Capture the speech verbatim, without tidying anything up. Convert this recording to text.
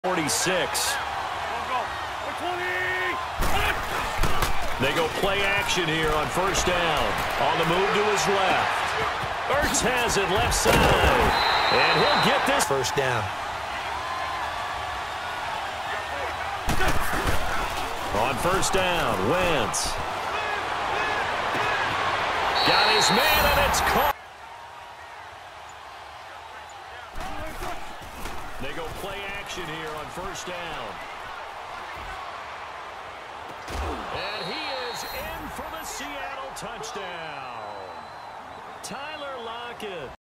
forty-six. They go play action here on first down. On the move to his left. Ertz has it left side. And he'll get this first down. On first down, Wentz. Got his man, and it's caught. They go play action here on first down. And he is in for the Seattle touchdown. Tyler Lockett.